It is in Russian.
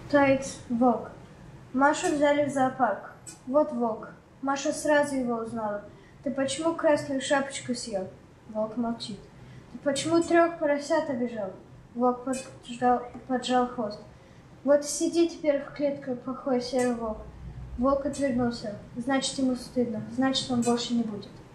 Стоит волк. Машу взяли в зоопарк. Вот волк. Маша сразу его узнала. Ты почему красную шапочку съел? Волк молчит. Ты почему 3 поросят обижал? Волк поджал хвост. Вот сиди теперь в клетке, плохой серый волк. Волк отвернулся. Значит, ему стыдно. Значит, он больше не будет.